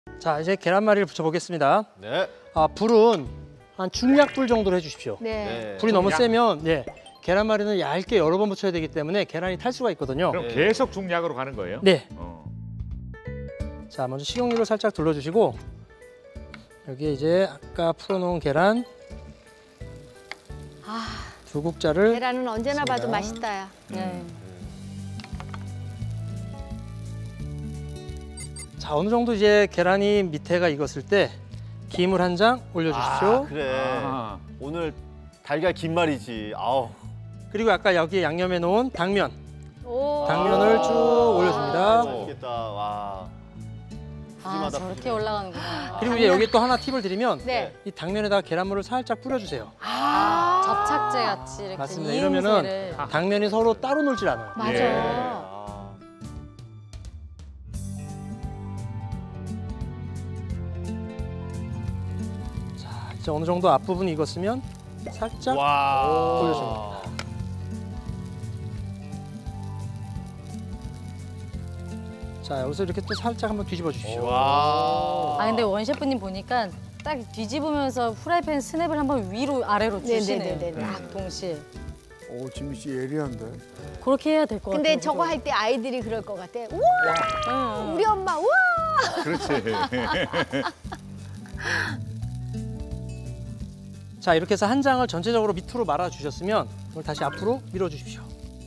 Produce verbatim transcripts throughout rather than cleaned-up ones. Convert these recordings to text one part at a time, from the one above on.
자, 이제 계란말이를 부쳐보겠습니다. 네. 아, 불은 한 중약불 정도로 해주십시오. 네. 네. 불이 너무 세면 예, 계란말이는 얇게 여러 번 부쳐야 되기 때문에 계란이 탈 수가 있거든요. 그럼 네. 계속 중약으로 가는 거예요? 네. 어. 자, 먼저 식용유를 살짝 둘러주시고 여기에 이제 아까 풀어놓은 계란 아, 두 국자를 계란은 언제나 봐도 있습니다. 맛있다야. 네. 자, 어느 정도 이제 계란이 밑에가 익었을 때 김을 한 장 올려주십시오. 아, 그래. 아. 오늘 달걀 김말이지. 아우. 그리고 아까 여기에 양념해 놓은 당면, 오. 당면을 쭉 올려줍니다. 맛있겠다. 와. 아, 푸짐하다, 저렇게 푸짐해. 올라가는구나. 그리고 이제 여기 또 하나 팁을 드리면 네. 이 당면에다가 계란물을 살짝 뿌려주세요. 아, 접착제 같이 이렇게 맞습니다. 이음새를. 이러면은 당면이 서로 따로 놀질 않아요. 맞아. 예. 아. 자, 이제 어느 정도 앞부분이 익었으면 살짝 와. 올려줍니다. 자, 여기서 이렇게 또 살짝 한번 뒤집어 주십시오. 와. 아, 근데 원 셰프님 보니까 딱 뒤집으면서 프라이팬 스냅을 한번 위로 아래로 주시네요. 네네네네. 딱 동시에. 오, 지민 씨 예리한데. 그렇게 해야 될 것 같아요. 근데 저거 할 때 아이들이 그럴 것 같아. 우와, 응. 우리 엄마, 우와. 그렇지. 자, 이렇게 해서 한 장을 전체적으로 밑으로 말아 주셨으면 이걸 다시 앞으로 밀어 주십시오.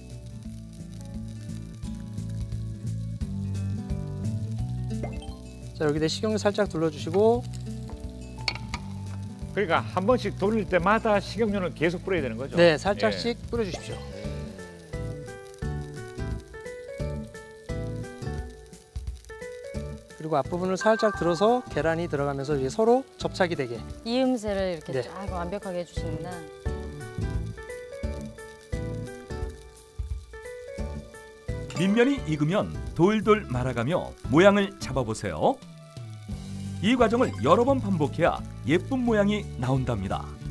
자, 여기다 식용유 살짝 둘러주시고 그러니까 한 번씩 돌릴 때마다 식용유는 계속 뿌려야 되는 거죠? 네, 살짝씩 뿌려주십시오. 그리고 앞부분을 살짝 들어서 계란이 들어가면서 이게 서로 접착이 되게. 이음새를 이렇게 네. 쫙 완벽하게 해주시는구나. 밑면이 익으면 돌돌 말아가며 모양을 잡아보세요. 이 과정을 여러 번 반복해야 예쁜 모양이 나온답니다.